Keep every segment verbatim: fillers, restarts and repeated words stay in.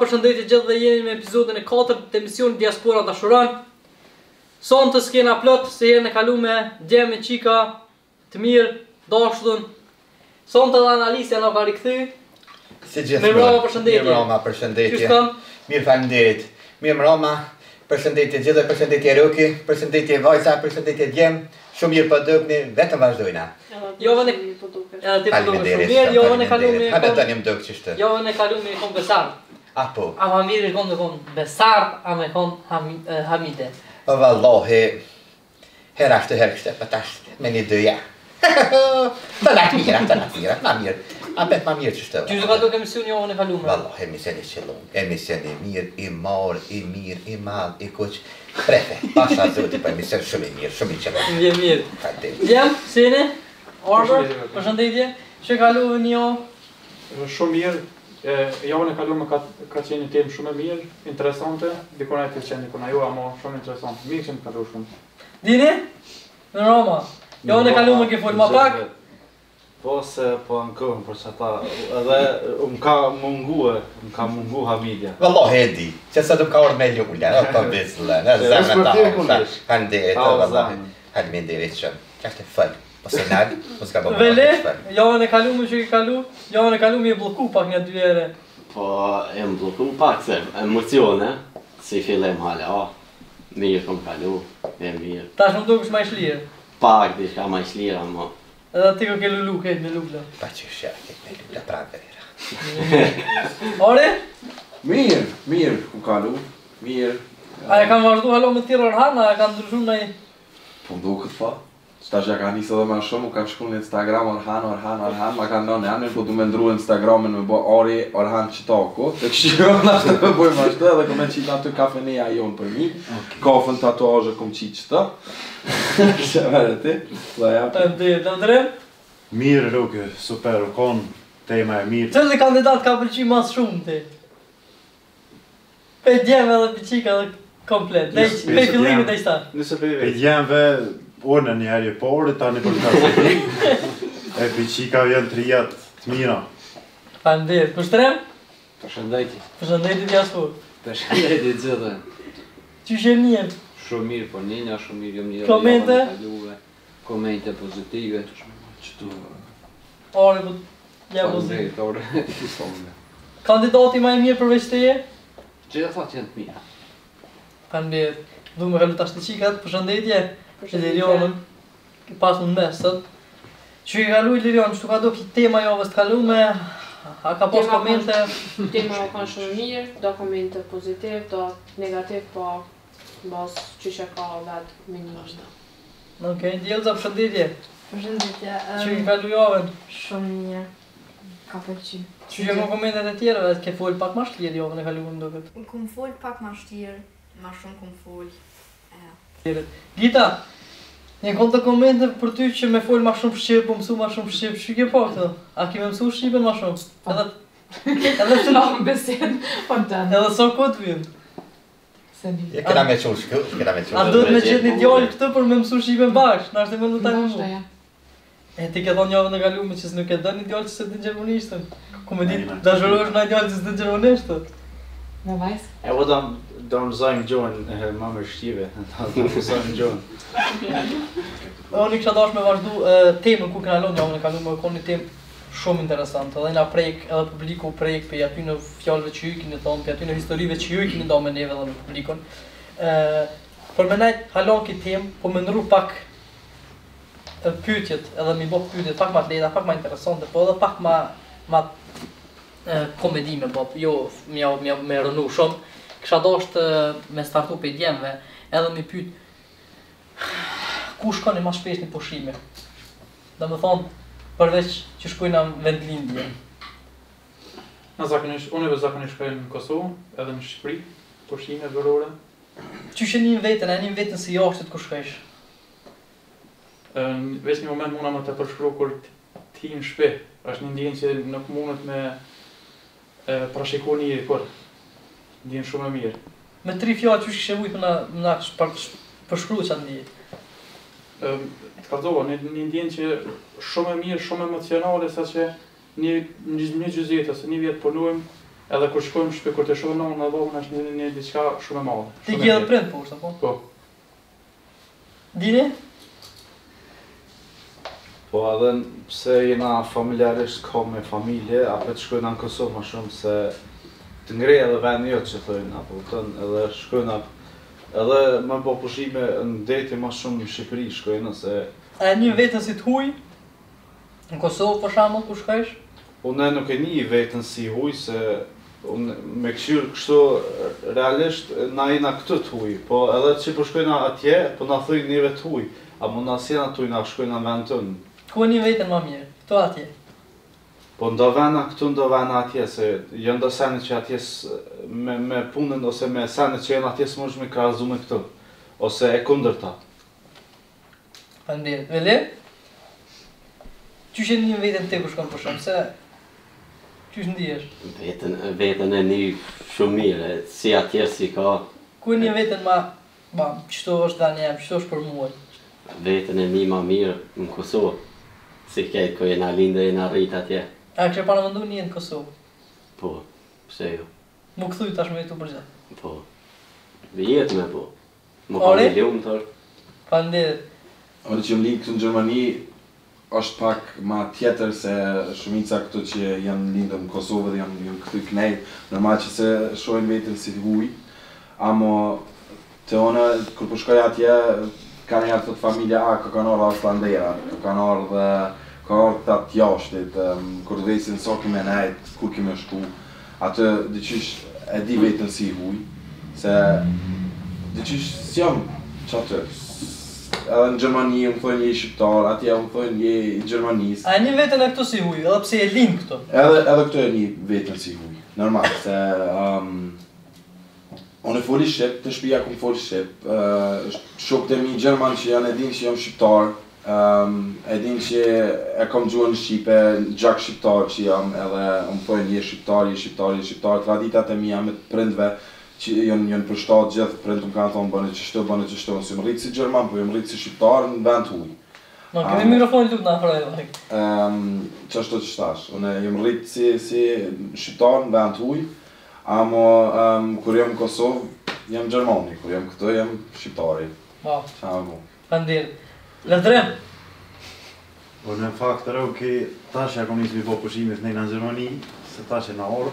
përshëndetje gjithë dhe jeni me epizodin e katërt të emisionit Diaspora Dashuron. Son të s'kena plot se herën e kaluar djem me çika të mirë, dashurën. Son të analizja na ka rikthy. Si gjithë. Mirë mbroma, përshëndetje. Mirë mbroma, përshëndetje. Qysh kam? Mirë faleminderit. Mirë mbroma. Përshëndetje gjithë, përshëndetje Roki, përshëndetje vajza, përshëndetje djem. Shumë mirë po dukni, vetëm vazhdojna. Javën e edhe ti po dukesh shumë mirë, javën e kaluar. Hajde tani më duk çështë. Javën e kaluar me kon besar. Apo. A më mirë kon me kon besar, a me kon hamide. O vallahi. Her efter her kështë, pëtash, me një dëja. Të lakë mira, të lakë mira, ma mirë. A bet ma mirë qështë. Qështë ka duke emision javën e kaluar? Vallahi, emisioni që lumë, emisioni mirë, i marë, i mirë, i madh, i kuq. Prefe, pasha zoti për emision shumë i mirë, shumë i qëllë. Vje mirë. Djem, sini, Arbër, përshëndetje. Që kalu një javë? Shumë mirë. Javën e kaluar ka ka qenë një temë shumë e mirë, interesante. Dikona e pëlqen, dikona jo, ama shumë interesante. Mirë që më kalu shumë. Dini? Në Roma. Javën e kaluar ke fol më pak? Po se po ankohem për çata, edhe më ka mungue, më ka mungu Hamidja. Vallahi e di, që sa do ka orë me ljulla, o të bizle, në zemë ta hosha, handerit, vallahi, halminderit që, që është e fëllë, po se nalë, po s'ka bëmë Vele, javën e kaluar që ke kalu, javën e kaluar mi e bloku pak një dy ere. Po, e më bloku pak se emocione, si fillem hala, mirë kom kalu, e mirë. Tash më dukesh më i shlirë. Pak, dishka ma i shlira, mo. Edhe ti ko ke lulu, kejt me lula. Pa që shja, kejt me lula, pra verira. Ore? Mirë, mirë, ku kalu, mirë. A e kanë vazhdu halo me tjera Orhan, a e kanë ndryshu në i... Po duket po. Qëta që ja ka njësë edhe ma shumë, u ka shku në Instagram Orhan, Orhan, Orhan, ma ka ndonë janë, po du me ndru Instagramin me bo Ori Orhan Qitako. Të këshirë në ashtë të bojmë ashtë edhe kom e qitë aty kafeneja jonë për mi. Kafën tatuazhe kom qitë qëta. Shë vere ti, dhe ja. Të më të ndrem? Mirë Roke, super, kon, tema e mirë. Cëllë kandidat ka pëlqy mas shumë ti? Pe djeme edhe për qika dhe komplet, pe fillimit dhe ishta. Nëse për i E vetë. djemve, orë në një herje porë, tani për ka se ti. E për qika vjen të rijat të mira. Faleminderit. Kushtërem? Përshëndetje. Përshëndetje Diaspor. Përshëndetje gjithë. Qysh e njën? Shumë mirë, po njënja shumë mirë, jo mirë. Komente? javën e kaluar, Komente pozitive. Qëtu... Ore, po... Ja, po zi. Faleminderit, ore. Kandidati ma e mirë përveç teje? Gjithat janë të mira. Faleminderit. Du me kalu tash të qikat, përshëndetje. Ilirionën. Pas në mes, sot. Që i kalu Ilirion, qëtu ka do ki tema javës të kalu me... A ka pas komente? Tema kanë shumë mirë, do komente pozitiv, do negativ, po bas që që ka vetë me një. Okej, Djelza, përshëndetje. Përshëndetje. Që i kalu javën? Shumë mirë. Ka pëlqy. Që që ka komentet e tjera, dhe ke fol pak ma shtlir javën e kalu më duket. Kum fol pak ma shtirë, ma shumë kum fol. Gita, një kon të komente për ty që me fol ma shumë shqip, po mësu ma shumë shqip, që ke po këto? A ke me mësu shqipen ma shumë? Edhe... Edhe të Në besin, po në tenë. Edhe so këtë vjen? Se një. Je kena me qunë shku, kena me A qunë. duhet me qetë një djallë këtë për me mësu shqipen bashkë, na është e më në tajnë mu. ja. E ti ke thonë javën e kalu me që s'nuk e do një djallë që se të gjermonishtën. Ku me ditë, dashërosh në djallë që se të gjermonishtë. Në vajzë? E po do do mësojmë gjuhën ma më shqive, do mësojmë gjuhën. Unë i kisha dash me vazhdu temën ku kena lonë javën e kalu me kon një temë shumë interesante. Edhe na prek, edhe publiku prek për aty në fjallëve që ju i kini thonë, për aty në historive që ju i kini do me neve dhe me publikon. Për me najt halon ki temë, po me ndru pak pyetjet, edhe mi bo pyetjet pak ma të leta, pak ma interesante, po edhe pak ma ma komedi me bo, jo mja, mja, me rënu shumë. Kisha dasht me startu pe djemve, edhe mi pyet ku shkoni ma shpesh një pushime. Dhe me thonë, përveç që shkojna në vendlindje. Në zakonisht, unë e zakonisht shkoj në Kosovë, edhe në Shqipëri, pushime vërore. Qysh e njën vetën, e njën vetën si jashtit ku shkojsh? Veç një moment muna më të përshkru kur ti në shpe, është një ndjenë që nuk mundet me prashiku njëri kur. Ndjenë shumë e mirë. Me tri fjallë qysh kështë e ujtë na, na përshkru që ndje? Të kalzova, një, një ndjenë që shumë e mirë, shumë emocionale, sa që një, një, një gjyzjetë, ose një vjetë punojmë, Edhe kur shkojmë shpe, kur të shohim nonën dhe babën është një, një diçka shumë e madhe. Ti ke edhe prind poshtë apo? Po. Dini? Po edhe pse jena familjarisht ka me familje, apo të shkojnë në Kosovë më shumë se të ngrej edhe vendi jotë që thojnë, apo të edhe shkojnë edhe më po pushime në deti më shumë në Shqipëri shkojnë se... A e një vetën si të huj? Në Kosovë për shembull ku shkojsh? Unë nuk e një vetën si huj se unë me këshirë kështu realisht na jena këtë të huj, po edhe që po shkojna atje, po na thojnë njëve të huj, a mu na sjena të huj na shkojna në vend tënë. Ku e një vetën më mirë? Këto atje? Po ndo vena këtu, ndo vena atje, se jënë do sene që atje me, me punën ose me sene që jenë atje së mësh me krahazu me këtu, ose e kundërta. Faleminderit. Veli? Qysh e një vetën te ku shkon për shumë, se... Qysh ndihesh? Vetën, vetën e një shumë mirë, si atje si ka... Ku e një vetën ma... Ba, qëto është dhani jam, qëto është për muaj? Vetën e një ma mirë në Kosovë, si kejtë ko jena lindë e jena rritë atje. A kështë pa në mëndu një në Kosovë? Po, pse jo? Mu këthuj tash me jetu për gjithë? Po, vjetë me po. Mu ka një ljumë tërë. Faleminderit. Ore që më linë këtu në Gjermani, është pak ma tjetër se shumica këtu që janë lindë në Kosovë dhe janë, janë këtu kënej, normal që se shojnë vetën si huj, amo të one, kur po shkoj atje, ka një herë të familja, a, ka kanë orë Aslandera, ka kanë orë dhe ka orë të atë jashtit, um, kur të vesin so kime nejtë, kur kime shku, atë dyqysh e di vetën si huj, se dyqysh si jam që atë, edhe në Gjermani më thojnë je shqiptar, atje më thojnë je i Gjermanisë. A e një vetën e këto si huj, edhe pse e linë këto? Edhe, edhe këto e një vetën si huj, normal, se... Um, Unë e foli Shqip, të shpia ku më foli Shqip, uh, shokët e mi Gjerman që janë edhin që jam shqiptar, um, edhin që e kom gjuhën në Shqipe, gjak shqiptar që jam, edhe më thojnë je shqiptar, je shqiptar, je shqiptar, traditat e mi jam e të prindve që janë, janë përshtat gjithë, prindë më kanë thonë bëne qështu, bëne qështu, nësë jam rritë si Gjerman, po jam rritë si shqiptar në vend huj. Ma, këni um, mikrofonit tuk në afraj, dhe. Um, qështu që shtash, unë jam rritë si, si shqiptar në vend huj, amo um, kur jam në Kosovë, jam Gjermani, kur jam këtu, jam shqiptari. Wow. Qa mu? Faleminderit. Lëndrem? Po në fakt të rëu ki tash ja kom nisë mi po pushime të nejna në Gjermani, se tash e në orë,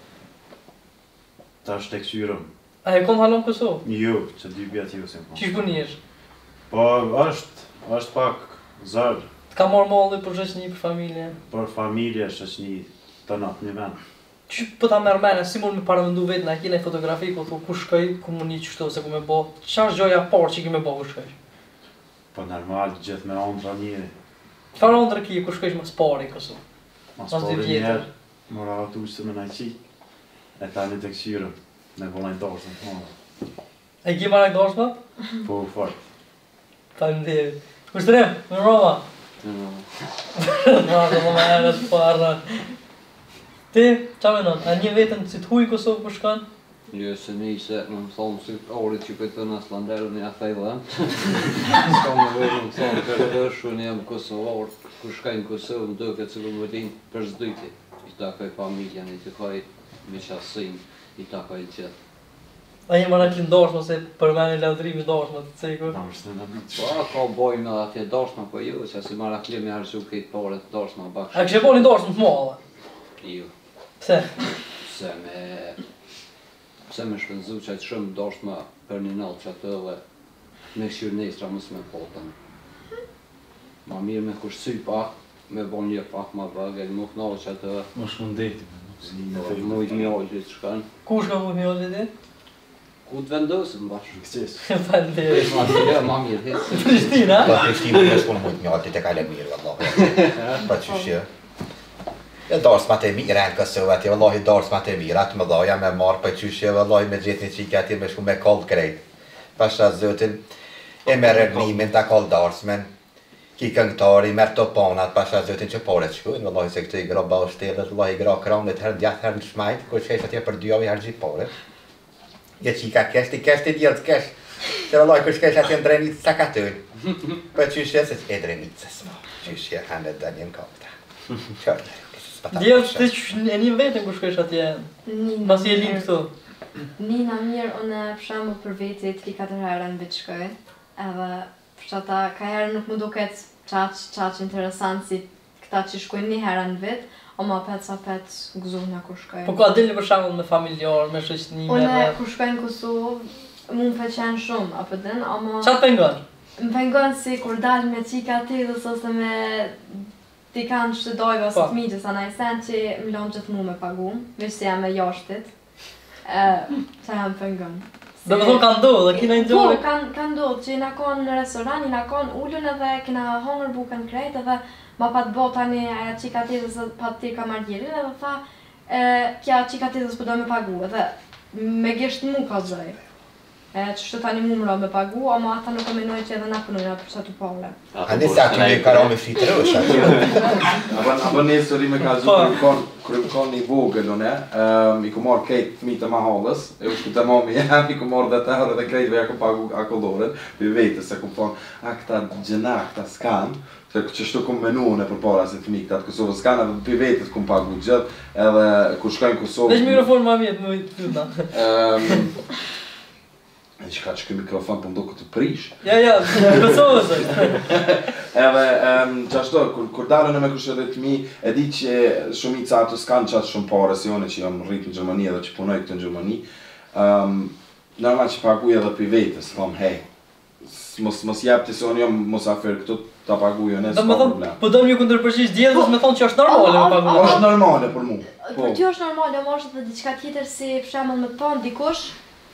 tash të këqyrëm. A e kom halon Kosovë? Jo, që dy bjatë jo se më. Qish bu njësh? Po është, është pak zërë. Të ka marrë molli për shoqni, për familje? Për familje, shoqni të natë një vend. Që po ta merr mene, si mund me paramëndu vetën, a kene fotografi, po thu ku shkoj, ku mu një qështu, se ku me bo, qa është gjoja parë që ki me bo ku shkoj? Po normal, gjithë me ondra njëri. Qëfar ondra ki, ku shkojsh më spari kësu? Më spari njerë, mora atu që me najqi, e tani të këqyrëm, me volajnë dorsën të mëra. E ki marrë dorsën? Po, fort. Faleminderit. Kushtërem, me Roma? Ma, dhe më herë është parë. Ti, qa menon, a një vetën si të huj Kosovë për shkan? Jo, se një se më më thonë si orit që këtë në Aslanderë një athej dhe. Ska më vërë më thonë për dërshu një jam Kosovë, kur shkajnë Kosovë më duke që më vërin për zdyti. I takoj familjen, i takoj me qasin, i takoj qëtë. A një marrë këllin dorshma se për meni laudrimi dorshma të cekur? Po, ka bojnë atje dorshma, po ju, që si marrë këllin me harësu këtë pare të dorshma bakshë. A kështë e bojnë dorshma të molla? Jo. Pse? Pse me... Pse me shpenzu që ajtë shumë dorshma për një nalë që atë dhe me këshirë nesra mësë me potën. Ma mirë me kushësy pak, me bon një pak ma vëgë, edhe nuk nalë që atë... Më shmundeti. Mujtë mjollit që shkanë. Ku shka mujtë mjollit ti? Ku të vendosëm bashkë? Këqes. Faleminderit. Ma të jo, ma mirë, hesë. Prishtina? Po, Prishtina në shku mujtë mjollit e kale mirë, vëllohi. Pa qyshje. E dorës ma të mirë në Kosovë atje, vëllohi dorës ma të mirë, atë më dhoja me marë për qyshje, vëllohi me gjithë një qikë atje me shku me kollë krejt. Pasha zëtin, e me rëgnimin të kollë dorësmen, ki këngtari, merë të ponat, pasha zëtin që pore të shkujnë, vëllohi se këtë i groba o shtelet, vëllohi i gra kronit, herë djatë, herë në shmajt, kur qesh atje për dy ovi herë gjithë pore. Je qika kesh, ti kesh, ti djelë të kesh, që vëllohi kur shkesh atje në drenicë sa ka tëllë. Për qyshje se e drenicës, qyshje hanë dhe një në kopta. Qërë Djevë ti që e një vetën kur shkojsh atje, pas je lind këtu. Nina mirë, unë për shembull për veti tri katër herë në vit shkoj, edhe për çata ka herë nuk më duket çaq çaq interesant si këta që shkojnë një herë në vit, o ma pet sa pet gëzuar kur shkoj. Po ka dilni për shembull me familjar, me shoqënime. Unë kur shkoj në Kosovë, mu më pëlqen shumë, apo din, ama çfarë pengon? Më pengon si kur dal me qika tillës ose me ti kanë shtëdojve ose të miqës anaj sen që më lonë gjithë mu me pagu, veç se jam e jashtit, që jam pengon. Do me thonë ka ndodhë, dhe kina ndodhë? Po, ka ndodhë që na konë në restoran, na konë ullun edhe kina hongër bukën krejt edhe ma pat bo tani aja qika tillës pat ti ka marrjerin edhe tha kja qika tillës po do me pagu edhe me gisht mu ka zoj. Që shtë tani mu mëro me pagu, ama ata nuk e menoj që edhe na punojna për qëtu pole. A nëse aty me karo me fritërësh aty? Apo një histori me ka zhu kërë më konë një vogël, une, i ku marrë krejt fëmijët e mahallës, e u shku të mami jam, i ku marrë dhe të herë dhe krejtve ja ku pagu akolloren, për vetës, e ku thonë, a këta gjena, këta s'kan, që shtu kom menu në për para se fëmijë këta të Kosovës s'kan, edhe për vetës kom pagu gjithë, edhe kur shkojnë Kosovë... Veç mikrofon ma vjetë, më i të tuna. E që ka që këj mikrofon për mdo këtë prish. Ja, ja, Kosovës është. Edhe, që ashtu, kur darën e me kështë edhe të mi, e di që shumica ato s'kanë qatë shumë pare, si one që jam rritë në Gjermani edhe që punoj këtë në Gjermani, normal që paguj edhe për vetës, thom, hej, mos jep të se unë jam mos afer këtu ta paguj unë, s'ka problem. Po do më ju kundërpërgjigj djedhës me thonë që është normale me paguj. Është normale për mu. Për ty është normale, ama është edhe diçka tjetër si për shembull me thonë dikush,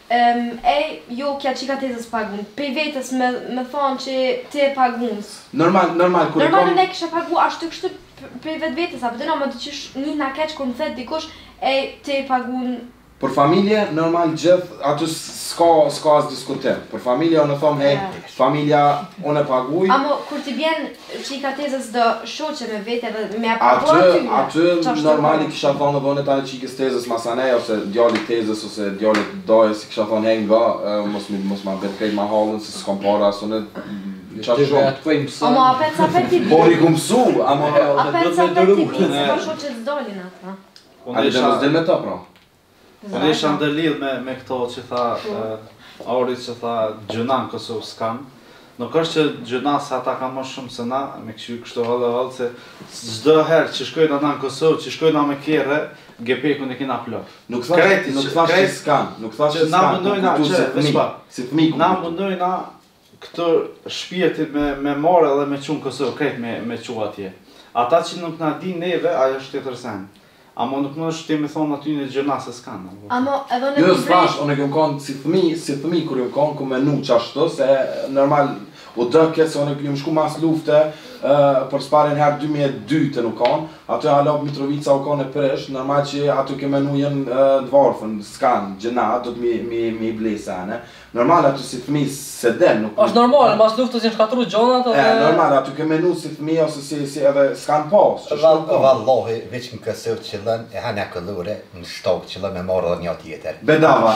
e, jo kja qika tezës pagun, pej vetës me, me thonë që ti e pagunës. Normal, normal, kur Normal në ne kisha pagu, ashtu kështë pej vetë vetës, apë dëna më të qysh një nga keq kur më thetë dikush, e ti e pagun. Për familje, normal gjithë, aty s'ka s'ka as diskutim. Për familje, unë thom, hej, familja, unë e paguj. Amo, kur ti bjen qika tezës do shoqe me vete dhe me apagu aty me. Aty, normali kisha thonë edhe unë tani qikës tezës masanej, ose djallit tezës, ose djallit dojës, kisha thonë, hej nga, mos ma bet krejt ma halën, se s'kom para, asë unë qatë shumë. Amo, apet sa pet ti bjen. Por i ku mësu, amo... Apet sa pet ti bjen, se ka shoqe s'dolin ata. A dhe mos del me ta, pra? Unë isha ndërlidh me, me këto që tha uh, Auri që tha gjëna në Kosovë s'kan. Nuk është që gjëna se ata ka më shumë se na, me këshu kështu hëllë hëllë se çdo herë që shkojnë ata në Kosovë, që shkojnë me kjerë, Gepekun e kena plot. Nuk thash nuk thash që s'kan, nuk thash që s'kan. Na mundojna që, veç pa, si fëmijë na mundojna këto shpjetit me, me marrë edhe me qunë Kosovë, krejt me, me qua atje. Ata që nuk na di neve, ajo është tjetër sen. Amo nuk më është ti me thonë aty në gjëna se s'kan. Amo edhe në jo, s'fash, unë e kem konë si fëmi, si fëmi kur jem konë, ku menu qashtu, se normal, u dëke, se unë jem shku mas lufte, uh, për sparin herë dy mijë e dy të nuk konë, aty Alab Mitrovica u konë e presh, normal që aty ke menu jenë uh, dvarfën, s'kan, gjëna, do të mi, mi, mi blesane. Normal aty si fëmi se den, nuk... është normal, mas luftës jenë shkatru gjonat edhe... E, normal, aty ke menu si fëmi, ose si, si edhe s'kan pas, që shtu konë. Vallahi, veç në Kosovë qëllën, e hanë e këllure, në shtokë qëllën me marrë dhe një tjetër. Bedava.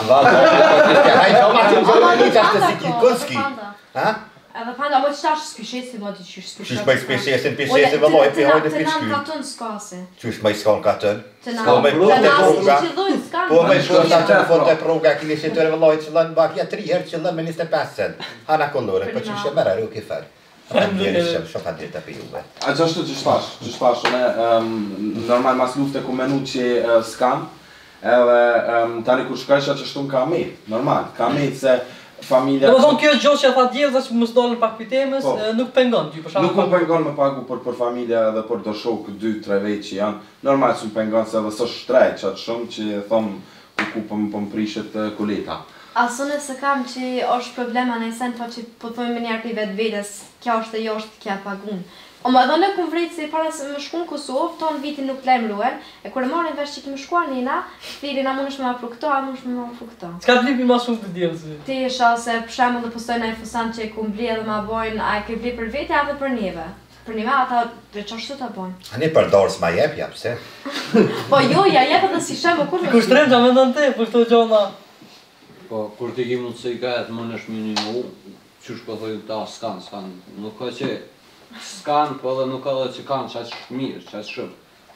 Edhe panda, mo qëta është s'pishesi, mo t'i qysh s'pishesi. Qysh me s'pishesin, pishesin, vëlloj, pi hojnë Të pishky. nam katën s'kase. Qysh me s'kon katën. Të S'ko me nam, shkon të të proga. që dojnë s'kanë. Po me shkon të atë në fond të proga, kili që tëre vëlloj qëllën, bakja tri herë qëllën me njëzet e pesë cent. Hana kollore, po qysh e mërë rrë kifer. Njeri shumë shumë fatir të pi juve. A që ashtu që shfash, që shfash, normal mas lufte ku menu që s'kam, edhe tani kur shkajsha që shtu ka me, normal, ka me se familja... Do më thonë kjo është gjohë që a tha djedhë që më s'dolën pak për temës, nuk pengon ty për shkak. Nuk më pengon me pagu për, për familja edhe për do shokë dy tre vej që janë. Normal që më pengon se edhe së shtrejt qatë shumë që thomë ku ku për më prishet kuleta. Asune se kam që është problema në esen, po që po thëmë më njerë për vetë vetës, kja është e jashtë kja pagun. O më edhe në kumë vrejtë se para se më shku në Kosovë, tonë vitin nuk lejmë luen, e kërë marrin vesh që kemi shkuar njëna, thiri na mund është me afru këto, a mund është me afru këto. S'ka të lipi ma shumë të djelësi? Ti isha se për shemë dhe postojnë e fusan që e ku mbli edhe ma bojnë, a e ke bli për vete, a dhe për njeve. Për njeve ata dhe që ashtu të bojnë. A një për dorës ma jep, ja pse? Po jo, ja jep edhe si shemë, kur Kur shtrem që me ndonë te për këto gjona? Po, kur ti ki mundë se i ka jetë më nësh minimu, qysh po thojnë ta s'kan, s'kan, nuk ka që s'kan, po edhe nuk ka dhe që kanë qaq mirë, qaq shumë.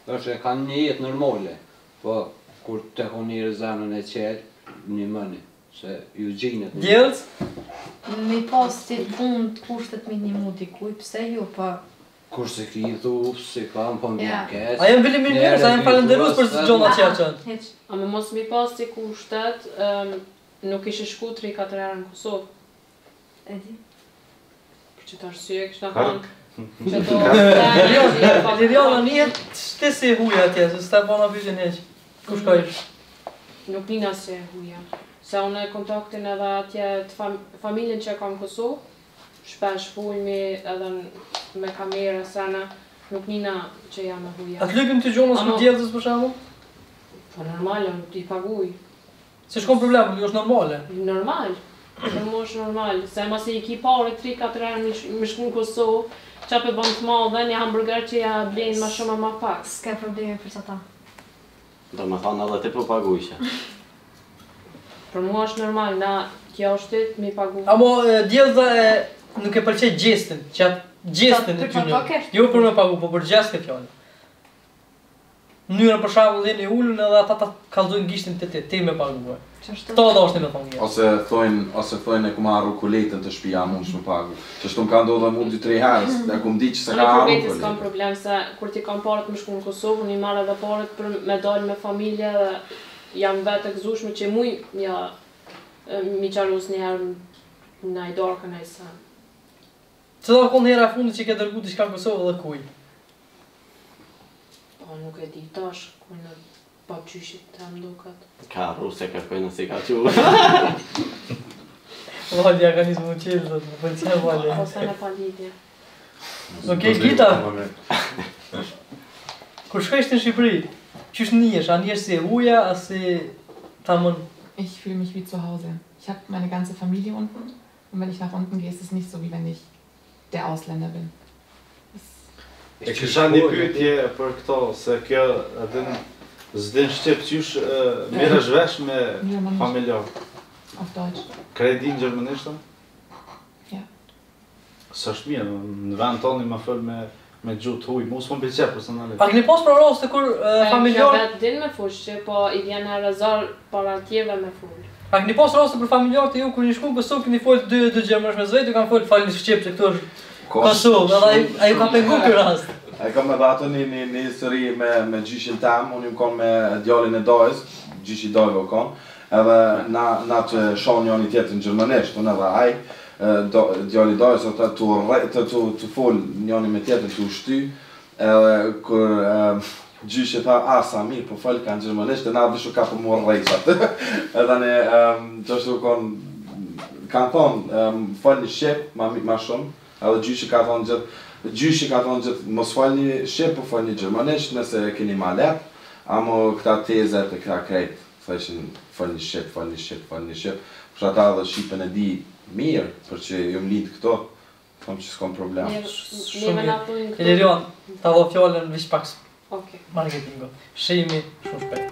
është e kanë një jetë normale, po kur të honirë zemrën e qelë, një mëni, se ju gjinët. Djelës? Mi pas si punë të kushtet me një mu dikuj, pse ju, po... Kur se ki thu, si kam, po më Ja. kesë. A jem vili mirë mirë, a jem falenderus për së gjona që qënë. Heq. A me mos mi pas si kushtet, um, nuk ishe shku tri katër herë në Kosovë. E di. Për që të arsye, kështë në Kark. kanë. Që do... Liriana, një shte si huja atje, se s'ta bona vyzhin heq. Ku shkojsh? Nuk nina se huja. Se unë e kontaktin edhe atje të fam familjen që e kam në Kosovë, shpesh fulmi edhe me kamera sana, nuk nina që jam e huja. A të lypim të gjonës për djelësës për shemë? Po normale, i paguj. Se shkon problem, jo është normale. Normal. Për mu është normal. Se ma si i ki pare tri katër herë me shku në Kosovë, qa pe bën të madhe, një hamburger që ja blenë ma shumë e ma pak. S'ka probleme për që ta. Do me thonë edhe ti po pagujshë. Për mu është normal, na kjo është ti mi pagu. Amo djelëza e nuk e pëlqej gjestin, që atë gjestin e tyne. Jo për me pagu, po për gjest e fjallë. Mënyrën për shembull jeni ulën edhe ata ta kallzojnë gishtin te ti, ti me paguaj. Kto do është me thonë. Ose thojnë, ose thojnë e ku marru kuletën të shtëpia mund shmë pagu. Që shtu më ka ndodhur mua dy tre herë, e ku më di që se ka Unë harru për vetes kuletën. kam problem se kur ti kam parët më shku në Kosovë, unë i marr edhe parët për me dalë me familje dhe jam vetë e gëzueshme që muj ja mi qarus një herë në i darkën e sa. Cila kon hera fundit që ke dërgu diçka në Kosovë dhe kuj? Po nuk e di tash ku në babgjyshit të më duket. Ka ruse kërkojnë si ka qu. Valja ka nisë më qelë dhe të përqenë valja. Ose në palidje. Okej, Gita. Kur shkojsh në Shqipëri, qysh njesh? A njesh si e huja, a si tamën? Ich fühle mich wie zu Hause. Ich habe meine ganze Familie unten und wenn ich nach unten gehe, ist es nicht so, wie wenn ich der Ausländer bin. E kisha një pyetje për këto, se kjo edhe s'din shqip qysh mirësh vesh me familjar. Auf Deutsch. Kredi në gjermanisht? Ja. S'është mirë, në vend toni ma fol me me gjuhë të huj, mu s'më pëlqej personalisht. A keni pas për raste kur familjar? Kjo vetë din me full shqip, po i vjen herëzar para tjeve me full. A keni pas raste për familjar të ju kur një shku në Kosovë keni folë dy dy gjermanisht me zvejt, ju kanë folë falni shqip se këtu është Kosovë, edhe ai ka pengu ky rast. Ai kam edhe ato një një një histori me me gjyshin tam, unë jam kon me djalin e dajës, gjyshi i dajve u kon, edhe na na të shoh njëri tjetrin gjermanisht, unë edhe ai djali i dajës ata tu të tu të fol njëri me tjetrin tu shty, edhe kur gjyshi tha a sa mirë po fol kan gjermanisht, e na bishu ka po mor rrejsat. Edhe ne çështu kon kanë thonë falni shqip ma ma shumë, edhe gjyshi ka thonë gjithë Gjyshi ka thonë gjithë, mos falni shqip, po falni gjermanisht, nëse keni ma lep, amo këta tezet e këta krejt, thëshin falni shqip, falni shqip, falni shqip, për ata dhe shqipen e di mirë, për që jom lidh këto, thonë që s'kom problem. Neve na thujnë këto. Ilirion, ta dho fjallën vish pak Okej. marketingo. Shimi shumë shpejt.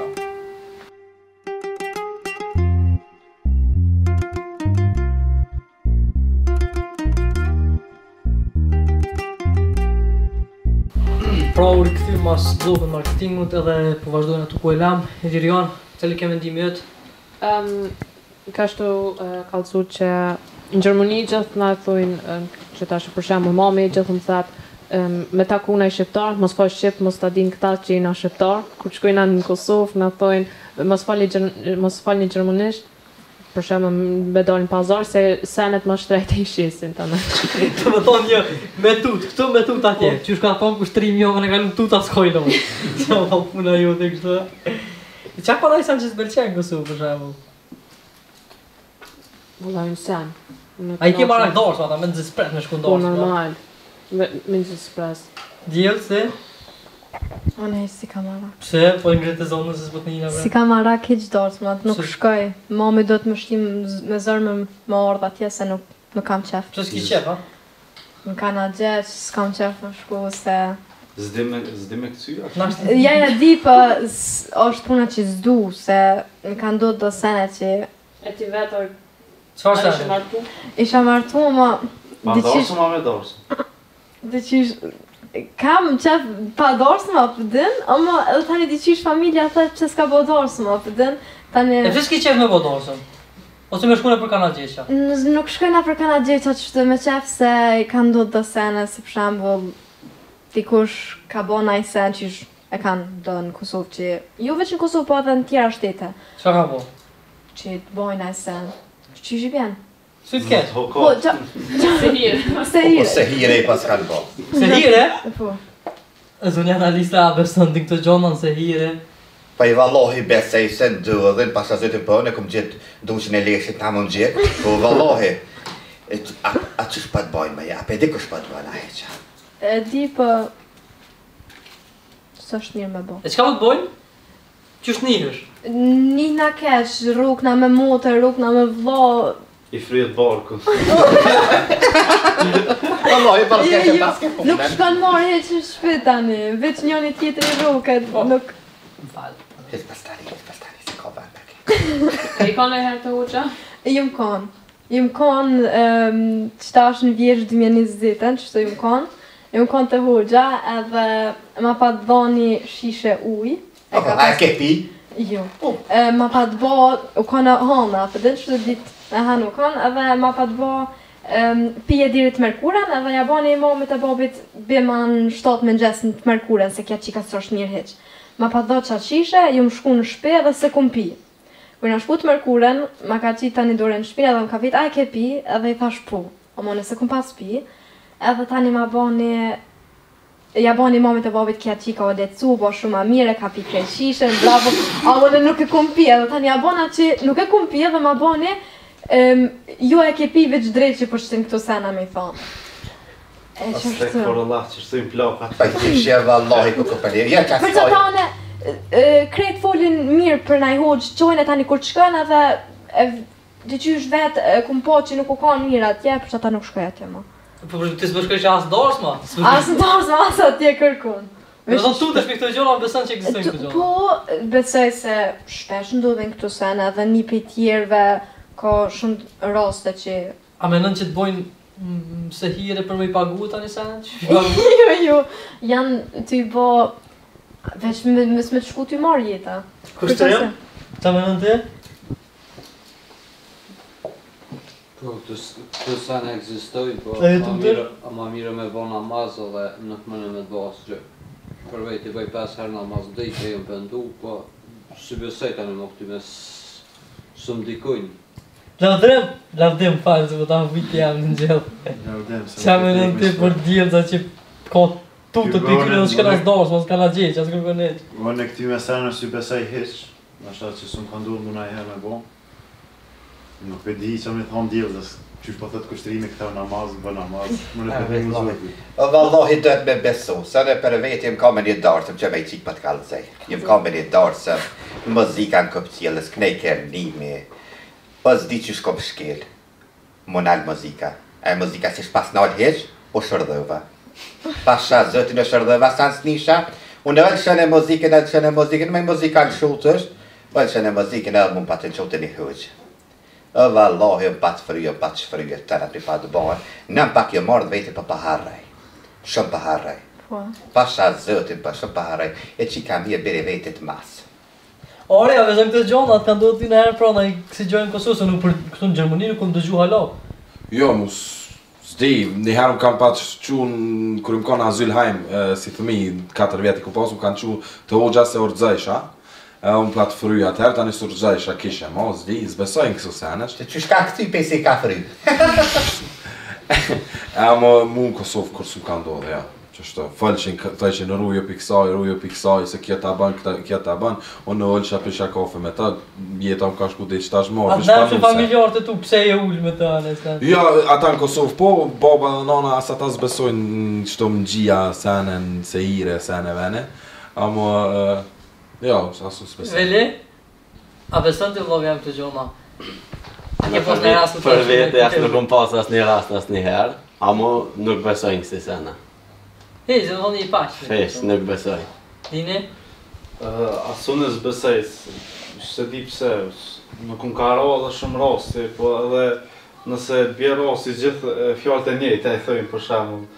Pra u rikëthy mas blogën marketingut edhe po vazhdojnë ato ku e lam. Ilirion, cili ke mendimi jëtë? Um, ka shtu uh, kallësu që në Gjermani gjithë na thujnë që tash për shembull mami gjithë më thatë um, me taku na i shqiptar, mos fal shqip, mos ta din këta që jena shqiptar. Kur shkojna në Kosovë na thojnë mos falni mos falni gjermanisht. Për shembull me dalin pazar se senet më shtrejtë i shesin tani. Të më thonë një me tut, këtu me tut atje. Qysh ka thonë kushtrim jo, në kalum tuta s'kojnë më. Qa ma puna ju të kështë. Qa pa dajsan që s'belqenë kësu për shembull? Valla unë sen. A i ke marak dorës, ata me nëzis pres me shku Po dorës. normal. Me nëzis pres. Djelë, se? Unë si kamara. Pse? Po i ngritë të zonës se s'po të njëna bre. Si kamara keq dorës, ma nuk Pse? shkoj. Mami do të më shtim me zërë me më ardhë atje se nuk, nuk kam qef. Pse s'ki qef, ha? Në kanë gjeq, s'kam qef më shku se... Zdi me zdi me këcyja. Ja ja di, po s- është puna që s'du, se më kanë do do sene që... E ti vetë Çfarë ishe sene? martu? Isha martu, ma... Ma diqysh- dorës ma me dorës. Diqysh... kam qef pa dorës më për din, ama edhe tani di qish familja thë që s'ka bo dorës më për din. Tani... E pse s'ki qef me bo dorësën? Ose me shkune për kanadgjeqa? Nuk shkojna për kanadgjeqa që shtë me qef se i ka ndodhë do sene, si për shembull dikush ka bo naj sen që e kanë do në Kosovë që... Jo veç në Kosovë, po edhe në tjera shtete. Qa ka bo? Që të bojnë naj sen. Që që bjen? Si të ketë? Po, qa... Se hire. Se hire. Po se hire i pas kanë bo. Se hire? Po. Zonë analista a beson të këtë gjonan se hire. Pa i vallohi besej se ndodhin, pas a zëtë për, në kom gjithë duqin e leshit nga mund gjithë, po vallohi. A që shpat bojnë me ja, pe di ku shpat bojnë a heqa? E di për... Së është mirë me bo. E qka më të bojnë? Qështë njëhësh? Një nga kesh, rrugna me motor, rrugna me vlo... I fryet barku. Vallohi për kesh e pas ke punë. Nuk shkon marrë heq në shpit tani, veç njoni tjetër i rrugët, nuk... Hes pastari, hes pastari, se ka vend për E i konë e herë të uqa? Jëm konë. Jëm konë, qëta është në vjeç dy mijë e njëzet, qështu jëm konë. Jëm konë të hoxha edhe ma pa të dhoni shishe uj. A e ke pi? Jo. Ma pa të bo, u konë hana, për dhe qështu dit e hanë u konë, edhe ma pa të bo pije dirit të Merkuren, edhe ja bani i momit e bobit biman shtatë me nxesën të Merkuren, se kja qika së është mirë heq. Ma pa dho qatë shishe, ju më shku në shpi edhe se kum pi. Kër nga shku të Merkuren, ma ka qitë tani dore në shpi edhe më ka vit, a e ke pi, edhe i thash po. O mone se kum pas pi, edhe tani ma bani, ja bani mamit e babit kja qika o decu, bo shumë a mire, ka pi krej shishe, bravo, a mone nuk e kum pi, edhe tani ja bana që nuk e kum pi edhe ma bani, jo e ke pi veç drejt që përshtin këto sena me i thonë. E që është të... korollat që shtu i plakat. Pa i shje vallohi ku këpëllir, ja që Për që tane, krejt folin mirë për naj hoqë, qojnë e tani kur të shkojnë edhe dhe që është vetë kum po që nuk u kanë mirë atje, për që ta nuk shkoj atje ma. Po për të s'përshkoj që asë dorës ma? Asë dorës ma, asë atje kërkun. Dhe do tu të shpi këto gjona, beson që eksistojnë këto gjona? Po, besoj se shpesh ndodhen këto sene edhe një për tjerve ka shumë raste që... A menon që të bojnë se hire për me i pagu tani sene? Jo, jo, janë të i bo... Veç me s'me të shku të i marrë jeta. Kështë të jam? Qa menon të? Po, të sene eksistoj, po E jetu të? ma mire me bo namaz dhe nuk mëne me të bo asë gjë. Për vejt i bëj pes her namaz dhe i që jem pëndu, po si besoj tani më këty me së më dikojnë. Lavdrem, lavdrem falë, se po ta më viti jam në gjellë. Qa me në të për djelë, që ka tu të ty këllë në shkëna s'dorës, ma s'ka na gjeqë, që s'ka kërë neqë. Më në këty me sene si besaj hiq, nështë atë që s'u më ka ndurë më na i herë me bo. Nuk e di që me thonë djelë, dhe qysh po thëtë kushtrimi këta namaz, bë namaz, më në përdi më zërbi. Vallohi dët me besu, se në për vetë jem ka me një darësëm që me i qikë për të kalëzej. Jem ka me një darësëm, muzika në këpëqilës, kënej kërnimi. Po zdi që shkom shkel, më nalë muzika. E muzika si shpas nalë heq, o shërdhëva. Pasha zëtin e shërdhëva sa në snisha, unë e lëshën e muzikën, e lëshën e muzikën, me muzika në shultë është, o lëshën e muzikën edhe mund patë në qotën i hëgjë. E vallohi, më patë fryë, më patë shfryë, të në të patë bërë, në më pak jo mordë vejtë për paharaj. Shumë paharaj. Pasha zëtin për shumë paharaj, e që kam i e bere vejtë të masë. Ore, ja vezëm këtë gjonat, kanë do t'y në herë pra në kësi gjojnë Kosovë, se nuk për këtu në Gjermoni nuk kom dëgju halo. Jo, mu s'di, një herë më kam pat qunë, kërë më kanë azyl hajmë, si thëmi, katër vjetë i ku pasu, më kanë qunë të hoxha se orëzajsha, e unë platë fryja atëherë, tani së orëzajsha kishe, mo, s'di, s'besojnë kësu senesht. Që që shka këty pesi ka fry? E më mu në Kosovë kërë su kanë do dhe, ja. Qështu, fëllëshin të që në rujo piksaj, rujo piksaj, se kje ta ban, kje ta ban, unë në ullësha pisha kafe me ta, jeta më ka shku dhe që ta shmorë. A të nërë që familjarët e tu, pse e ullë me ta në esnë? Ja, ata në Kosovë, po, baba dhe nana, asa ta s'besojnë qëto më gjia senen, se hire, sene vene, amo, ja, asu s'besojnë. Veli, a beson të vlog jam të gjona? A ke pas një rast të të Për vete, jasë nuk më pas as një rast as një herë, amo nuk besojnë kësi sene. Hej, zë në një pashë. Fesh, nuk besoj. Dini? Asu në zbesoj, se di pse, nuk më ka ra dhe shumë rasti, po edhe nëse bje rasti gjithë fjallët e njejtë, e thëjmë për shemull.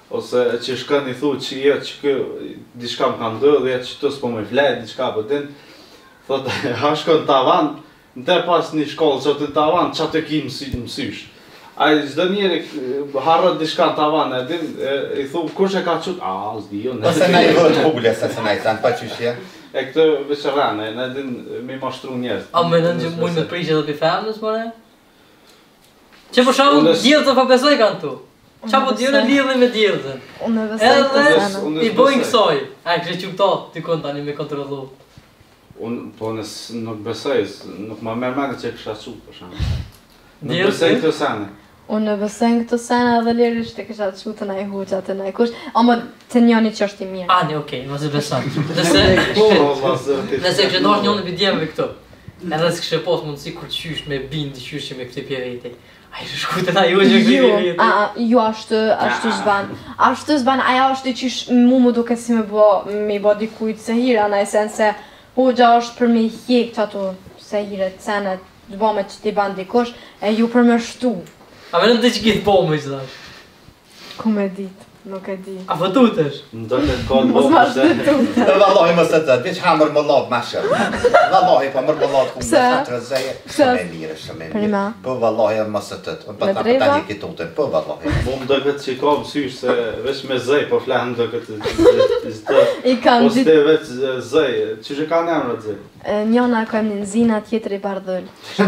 ose që shkën i thu që jo që kë diçka më ka ndodhur, që këtu s'po më vlet diçka po din. Thotë ha shkon tavan, ndër pas një shkollë që të tavan çfarë të ki mësysh. Ai çdo njeri harron diçka në tavan, e din, i thu kush e ka çut? Ah, s'di jo. Ose na i vot publik se se na i than pa çyshje. E këtë veçarane, na din me mashtru njerëz. A më nën që mund të prishë edhe për familjes more? Që për shembull djellët pa besoj kanë tu. Qa po t'jone lidhe me djellëzën? Unë besoj të sana. Edhe i bojnë kësoj. A e kështë qupta t'i kon tani me kontrolu. Unë po nës nuk besoj, nuk ma merr mendje që kisha çu për shembull. Nuk besoj këtë sene. Unë besoj këtë sene edhe lirisht e kisha çu të naj huqa të naj kush, ama të njëni që është i mirë. Ani, okej, mos e beson. Nëse nëse kështë dash njëni për djemëve këtu. Edhe s'kështë pas mundësi kur qysh me bindë qysh me këtë pjereti. Ai shkute na ju që këtë pjereti. A, jo ashtu, ashtu zban. Ashtu zban, aja është që mu më duke si me bo, me bo dikujt se hira, në esen se hoxha është për me hjek që ato se hire të senet, të bo me që t'i ban dikush, e ju për me shtu. A me në të që gjithë po me që dash? Ku me dit, nuk e di. A po tutesh? Ndo të konë Mos ma shtë tute. Vallahi mos e të të, veç hamër më ladë ma shërë. Vallahi pa mërë më ladë ku më Pse? të të rëzeje. Shumë e mirë, shumë e Për mirë. ma? Po vallahi mos e të të, pa ta pëta një kitutën, po vallahi. Po më do këtë që ka mësysh se veç me zëj, po flenë do këtë zë. I kanë Po s'te veç zëj, që që ka në emrat zëj? Njona ka emnin Zina, tjetëri Bardhël.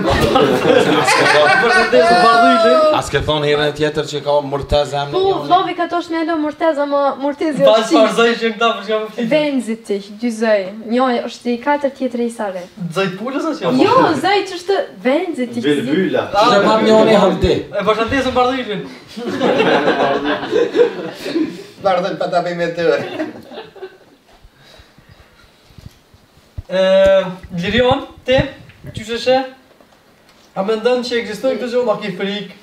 A s'ke thonë herën e tjetër që ka Murtez emrin? Po, vlovi ka tosh me alo Murtez, ama Murtezi Pas është par zëj që këta për shka më flitë. Venzit tich, dy zëj. Njoj është i katër, tjetëri i Sare. Zëj pullës o që? Jo, zëj që është Venzit tich. Vilvyla. Që e mam njoni haldi. E përshëndesëm Bardhëlin. Bardhël pa ta bëj me tërë. Lirion, ti, qysh eshe? A me ndën që eksistojnë këtë gjohë, ma ki frikë?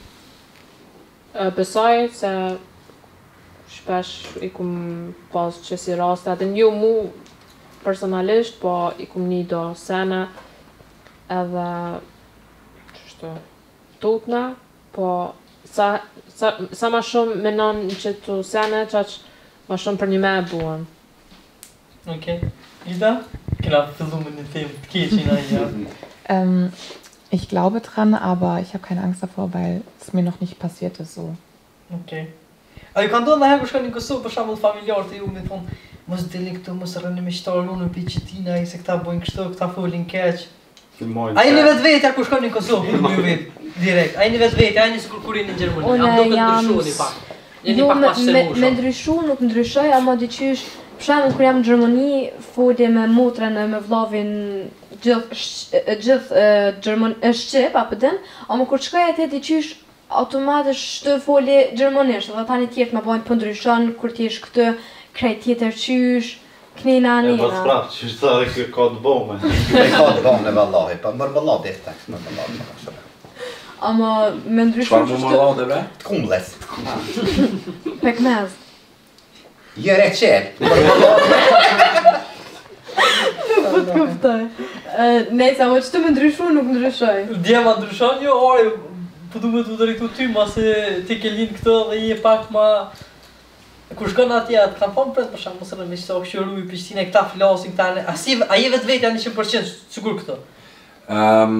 Besoj se shpesh i kum pas që si raste, edhe një mu personalisht, po i kum një do sene edhe qështu tutna, po sa, sa, sa ma shumë menon që të sene, qaq ma shumë për një me e buan. Okej. Ida? Kena fillu mit den Themen Kirchen ja. Ähm, ich glaube dran, aber ich habe keine Angst davor, weil es mir noch nicht passiert ist so. Okej. A ju ka ndonë dhe herë kur shkoni në Kosovë për shembull familjarët e ju me thonë mos deli këtu, mos rrëni me shtarë unë për qetina, ai se këta bojnë kështu, këta folin keq. Filmojnë. Ai në vetvetja kur shkoni në Kosovë, kur ju vet direkt. Ai në vetvetja, ai në sikur kur jeni në Gjermani. Unë Am do të jam ndryshoni pak. Jeni Jo, pak me, më me, me shërbuar. ndryshu nuk ndryshoj, ama diqysh, për shembull kur jam në Gjermani, folje me motrën e me vllavin gjithë sh- gjithë e, Gjerman e shqip apo din, ama kur shkoj atje diqysh automatisht të folje gjermanisht, dhe tani tjertë më bojnë po ndryshon kur ti jesh këtu, krejt tjetër qysh, knina E nina. pas prapë, që është thare kjo ka të bome. Me ka të bëmë në vallahi, pa mërë më ladë e tekst, mërë më ladë. Ama me ndryshu Çfarë më më ladë bre? Të kumles. pekmez. Jere qelë, mërë më ladë. Po të kuptoj. Nejsa, ama që të me ndryshu nuk ndryshoj. Djema ndryshon jo, ore, po du me të drejtu ty, ma se ti ke lind këtë dhe je pak ma... Kur shkon atje, atë kanë thonë pret për shembull, mos e rëmë se ofshoru i Prishtinë, këta flasin këta, a si a je vetë janë njëqind përqind sigur këto. Ehm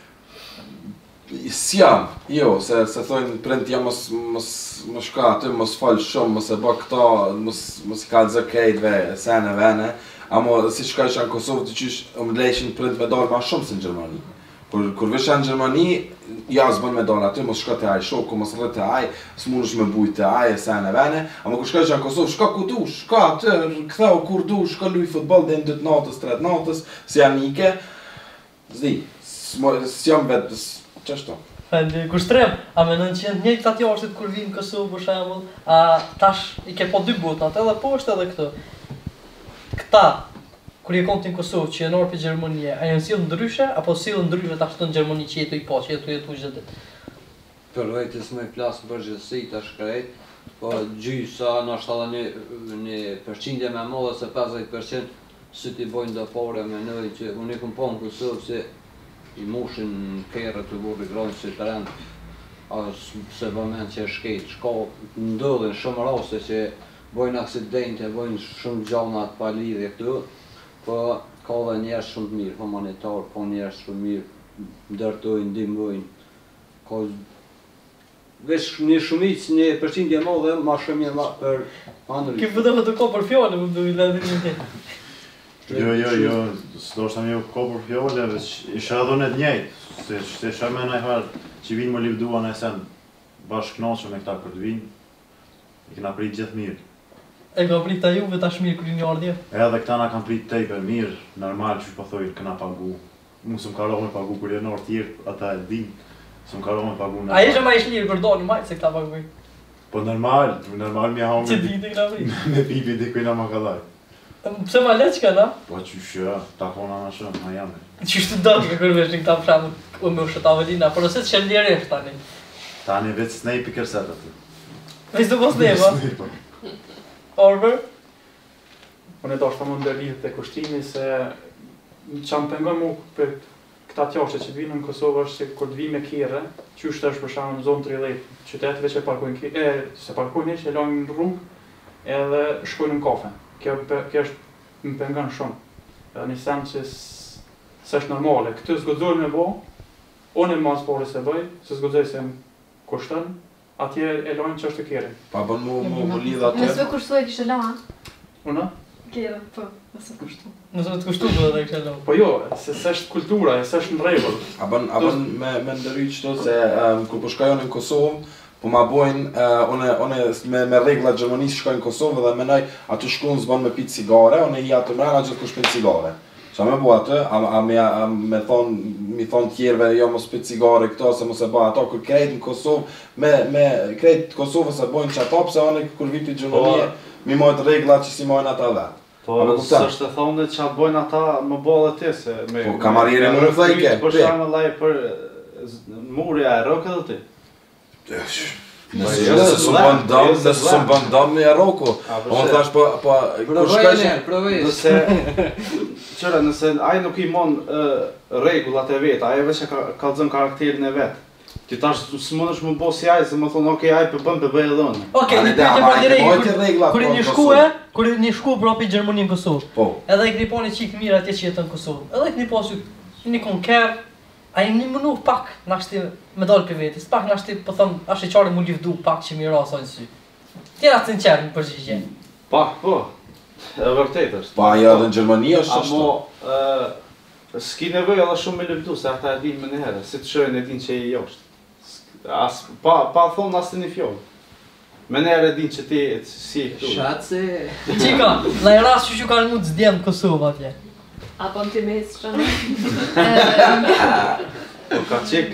Si jam, jo, se, se thojnë print jam mos, mos, mos shka aty, mos fal shumë, mos e bë këta, mos, mos i kalzë kejtve, sene, vene, amo si shka isha në Kosovë të qysh më lejshin print me dalë ma shumë se në Gjermani. Kur, kur visha në Gjermani, ja s'bën me dalë aty, mos shka të aj shoku, mos rrë të aj, s'munësh me bujt të aj, sene, vene, amo kur shka isha në Kosovë, shka ku du, shka aty, këtheu kur du, shka luj futbol dhe në dytë natës, tretë natës, si janë ike, zdi, s'jam vetë, qështo? Falë, kur shtrem, a mendon që janë njëjtë atë jashtë kur vinë në Kosovë për shembull, a tash i ke po dy botat, edhe poshtë edhe këtu. Këta kur je konti në Kosovë që janë orë për Gjermanie, a janë sill ndryshe apo sill ndryshe tash në Gjermani që jetu i pa, që jetu jetu çdo ditë? Për vetës me flasë për gjithësi të shkrejt, po gjysa në është edhe një, një përqindje me modhe se pesëdhjetë përqind si ti bojnë dhe pare me nëjë që unë i këm po në Kosovë se i mushin kerë të burri grojnë që të rëndë. As se vëmend që është keq, shko ndodhin shumë raste që bojnë aksidente, bojnë shumë gjana pa lidhje këtu, po ka dhe njerëz shumë të mirë, humanitar, po njerëz shumë mirë, ndërtojnë, ndihmojnë. Ka veç një shumicë, një përqindje madhe, ma shumë ma për anërit. Ki përdo të ko për fjallë, më duhi ledhin një tjetë. Jo, jo, jo, s'do shta me ko për fjallë, veç isha dhënë të njëjtë, se që isha me najharë që vinë më livdua në esen bashkënaqë me këta për të vinë, i këna prit gjithë mirë. E ka prit ta juve tash mirë kërë një ardhje? Edhe këta na kanë prit tejpe mirë, normal që po thojnë këna pagu. Mu s'm ka rohë me pagu kur janë orë tjerë, ata e din, s'm ka rohë me pagu normal. A ishe ma ish lirë për do një majtë se këta paguj? Po normal, normal mi ha Që diti këna prit? me pipi dhe kujna ma ka dhaj. Pse ma leq ka, na? Po qysh, ja, ta kona na shumë, ma jame. Qysh të do të kërvesh një këta për shamu, u me ushet avelina, por ose të shem liresh tani. Tani veç snejpi kërset aty. Veç të po snejpa? Orber? Unë e do shta më ndërlidhë të kushtrimi se që më pengon mu për këta tjashtë që vinë në Kosovë është se kur të vi me kire, që është është për shamë në zonë tridhjetë, qytetëve që parkojnë kire, e, se parkojnë e që e lojnë në rrungë, edhe shkojnë në kafe. Kjo, kjo është më pengon shumë. Edhe një sen që s'është normale. Këtë zgodzojnë me bo, unë e mas pori se bëj, se zgodzoj se më kushtën, atje e lojnë që është të kire. Pa bën mu mu lidh atje. Nëse kushtoj kishte la, Una? kire, po, nëse kushtu. Nëse të kushtu të dhe kështë e lo. Po jo, se s'është kultura, se s'është në rregull. A bën a bën me me ndëry qëto se um, kur po shkojnë në Kosovë, po ma bojnë uh, one one me me rregulla Gjermanisë shkojnë në Kosovë dhe mendoj aty shkon s'bën me pitë cigare, one hi aty mbrana gjithkush pin cigare. Qa me bu atë, a, a, me, a me thon, mi thon tjerve, jo mos pit cigare këto, se mos e ba ato, kur krejt në Kosovë, me, me krejt Kosovës e bojnë që ato, pse one kur viti Gjermanie, mi mojt regla që si mojnë ata vetë. Po, s'është e thonë që atë bojnë ata më bolë ti, se me... Po, kamarire më në thejke, për shamë laj për murja e rokë edhe ti. Nëse së bën dam, nëse së bën dam me Roko. Unë thash po po kur shkoj nëse çora nëse ai nuk i mon rregullat e vet, ai vetë ka kallzon karakterin e vet. Ti tash s'mundesh më bë si ai, se më thon ok ai po bën po bëj edhe unë. Okej, ne pyetje për direkt. Kur një shkuë, kur një shku propi Gjermani në Kosovë. Po. Edhe i keni poni çik mirë atje që jeton në Kosovë. Edhe keni pasur një konker. Ai një mënu pak nashti me dal për vetes, pak nashti po thon, as e çare mu livdu pak që mi rasa në sy. Tjera sinqer në përgjigje. Pak, po. E vërtet është. Pa ja edhe në Gjermani është ashtu. Amo ë s'ki nevojë edhe shumë me livdu, se ata e dinë më një herë, si të shohin e dinë që i jashtë. As pa pa thon as një fjalë. Më një herë e dinë që ti si e këtu. Shatse. Çika, në rast që ju kanë mund të zdjem Kosovë atje. Apo në të mesë që në? Po ka qik?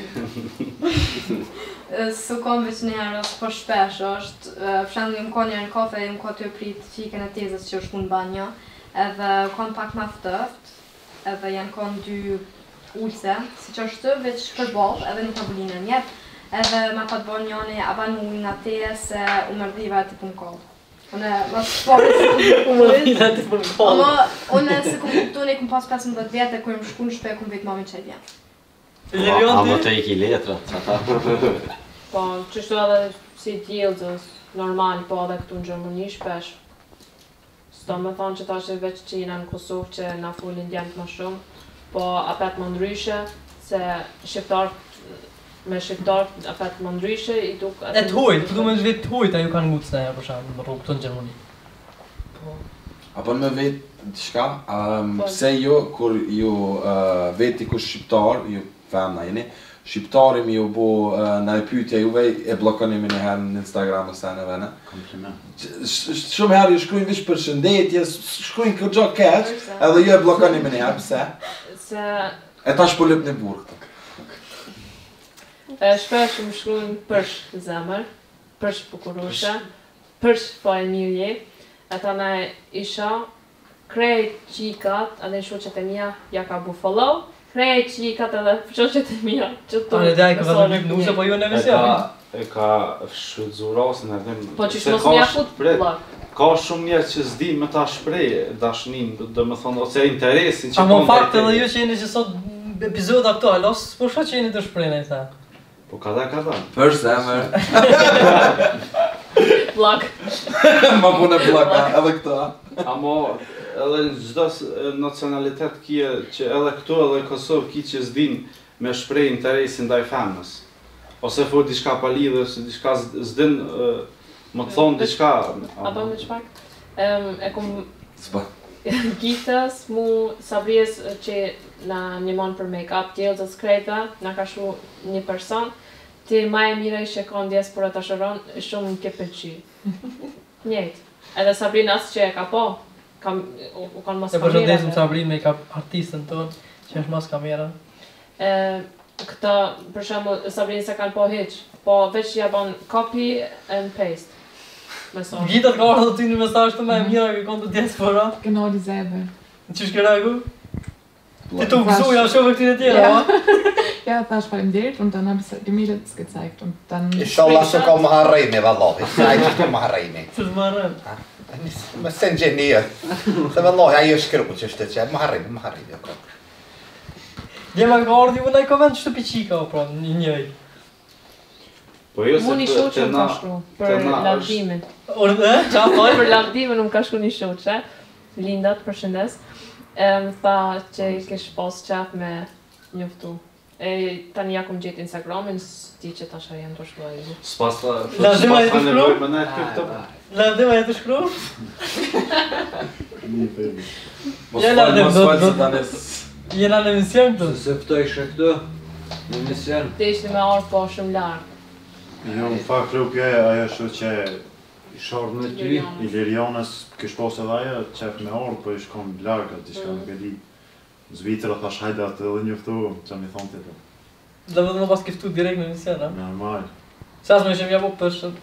Su kom veç një herë, po shpesh është, për shembull jam ka një në kafe, jam ka të prit qikën e tezës që është në banja, edhe kam pak ma ftoft, edhe janë kanë dy ulse, si që është veç përball, edhe një tabulinë njët, edhe ma pat bon njani abanu në teje se u mërdhiva të pun kohë. Unë më shpore se ku më Mërdhiva të pun kohë. Ama unë se ku kuptu ne kum pas pesëmbëdhjetë vjetë, kur më shku në shpe, kum vetë mami qaj vjetë. A më të iki letra, që ata? Po, qështu edhe si tjilëzës, normal, po edhe këtu në Gjermani shpesh. S'do me thonë që ta që veç që jena në Kosovë që na folin djemët më shumë, po apet më ndryshe, se shqiptarët me shqiptarët apet më ndryshe, i tuk... E të hojt, të du me vetë të hojt, a ju kanë ngucë në për shumë në rrugë këtu në Gjermani. Apo me vetë diçka, pse jo kur ju veti ku shqiptar, ju femna jeni, shqiptari mi ju bo në e pyetja juve e blokoni me një herë në Instagram ose në vene. Kompliment. Shumë herë ju shkruajnë vish përshëndetje, shkruajnë kërgjo keq, edhe ju e blokoni me një herë, pse? Se... E tash po lëp një burë këto. E shpesh më shkruajnë përsh zemër, përsh bukurushe, përsh po e mirje, e ta ne isha, krejt qikat, edhe shoqet e mija ja ka bu follow, krejt qikat edhe shoqet e mija që tu... Tane dhe ka vëzëm një nuse, po ju në vision. E ka shfrytzu rasën edhe... Po që shmos mja fut plak. Ka shumë njerë që s'di me ta shprej dashnin, dhe me thonë, ose interesin që... A më fakt edhe ju që jeni që sot epizoda këto, alos, po shka që jeni të shprejnë e ta? Po ka dhe ka dhe. Për zemër. Blak. Ma pune blaka, edhe këta. Amo, edhe në gjdo nacionalitet kje që edhe këtu edhe Kosovë ki që zdin me shprej interesin ndaj femnës. Ose for diçka pa lidhë, ose diçka zdin më të thonë diçka. Apo me çpak? Um, e kum Gitës, mu Sabrijes që na njëmon për make-up, tjelës krejta, na ka shu një person, ti ma e mire që ka ndjes për ata shëron, shumë në ke pëlqy. Njejt. Edhe Sabrina asë që e ka po, kam, u, u kanë mas kamera. E përshëndesim Sabrinë me ka artistën tonë, që është mas kamera. E, këta, për shembull, Sabrinë se kanë po hiq, po veç ja ban copy and paste. Gjitat ka ardhur ty në mesazh të më e mira që kanë të diaspora. Genau dieselbe. Çish ke ragu? Ti tu gëzoj ja shoh këtyn e tjerë, ja. Ja, thash faleminderit und dann habe ich die Mädels gezeigt und dann Inshallah se ka më harrejme vallahi. Sa i të më harrejme. Të më harrem. Më sen gjenia. Se vallahi ai është shkruar çështë që më harrejme, më harrejme. Dhe më ka ardhur në koment çto piçika pra një njëri. Po jo se Mu një shoqe më ka shkru, për lavdimin. Orde? Qa po? Për lavdimin më ka shkru një shoqe, Lindat, përshëndes. E më tha që i kesh pas qef me njoftu. E tani ja kum gjetë Instagramin, s'ti që tasha janë të shkruaj. S'pas ta... Lavdima e të shkru? Me nejtë për këtë... Lavdima e të shkru? Një përbi. Mos falë, mos falë se tani... Jena në emision këtu? Se pëtoj shë këtu, në emision. Te ishte me arë po shumë lartë. Jo, në fakt rrugja ajo është që i shorë me ty. Ilirianës kësh pas edhe ajo qef me orë, po i shkon larga, diçka nuk e di. Në Zvitra thash hajde atë edhe njoftu, që mi thonë të të. Dhe vëdhe më pas kiftu direkt në emision, ha? Normal. Se asë me ishem ja po përshën.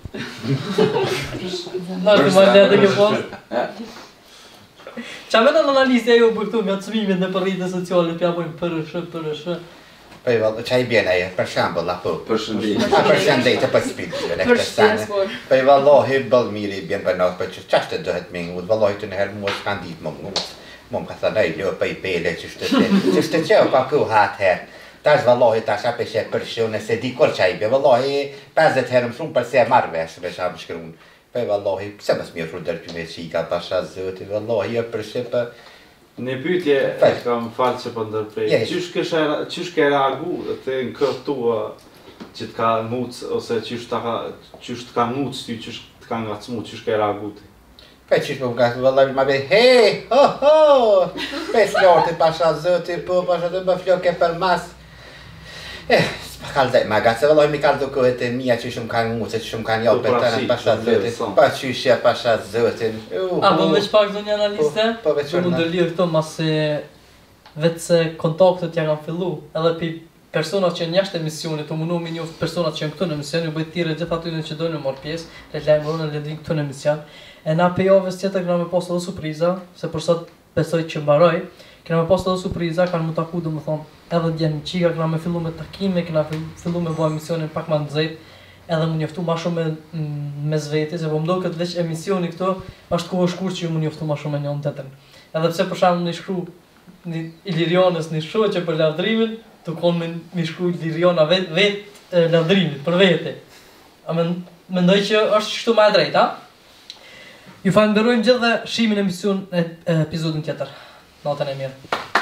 Na është më letë ke pas. Qa me në analizja jo për këtu nga të smimit në përrite sociale, pja pojnë përshë, përshë. Poi c'hai bene, per shembull, apo Përshëndetje. Ah, përshëndetje për spirtin e këtë sene. Poi vallahi ball miri bjen për nas, për çfarë dohet më ngud, vallahi të në herë mua s'kan ditë më ngud. Mo më ka thënë ai jo për i pele që shtë që shtë që ka ku hat herë. Tash vallahi tash apo she përshënë se di kur çaj bje, vallahi pesëdhjetë herë më shumë për se e marr vesh, vesh am shkruan. Poi vallahi pse mos më ofru dërpë me çika tash zoti, vallahi jo për she për Një pyetje e kam falë që për ndërprej. Qysh ke reagu të në këtë tua që të ka muc, ose qysh të ka muc ty, qysh të ka ngacmu, qysh ke reagu ti? Pe qysh më nga të vëllavit ma be, hej, ho, ho, pe florti pasha zëti, po pasha të më floke për mas. Eh, s'pa kaldej ma gatë, se vëllavit mi kaldu këhet e mija që shumë kanë muce, që shumë kanë jopë për të në pasha zëti, pa qyshja pasha zëtin. A, po veç pak do një analiste, që mu ndërlirë këto mase vetë se kontaktet ja kanë fillu, edhe pi personat që njështë emisionit, të mundu me njoftë personat që janë këtu në emision, ju bëjt tire gjithë atyre që dojnë në marrë pjesë, le lajmëronë në ledin këtu në emision. E na pe javës tjetër këna me postë edhe surpriza, se për sot besoj që mbaroj, këna me postë edhe surpriza, kanë mu taku dhe më thonë edhe djenë në qika, këna me fillu me takime, këna fillu me bo emisionin pak ma nëzejt, edhe mu njoftu ma shumë me, me zveti, se po mdo këtë veç emisioni këto, është kohë shkur që ju mu njoftu ma shumë me njën të tërën. Edhe pse për shamë një shkru një Ilirianës një shoqe për lavdrimin, të konë me një shkru Iliriana vetë vet, lavdrimit, për vete. A me mendoj që është qështu ma e drejt, ha? Ju falenderojmë gjithë dhe shimin emision e epizodin tjetër. Natën e mirë.